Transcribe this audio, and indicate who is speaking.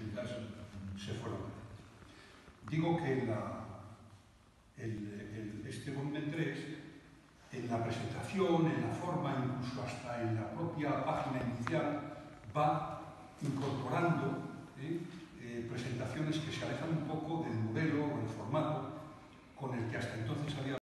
Speaker 1: técnicas se fueron. Digo que este volumen 3, en la presentación, en la forma, incluso hasta en la propia página inicial, va incorporando presentaciones que se alejan un poco del modelo o el formato con el que hasta entonces había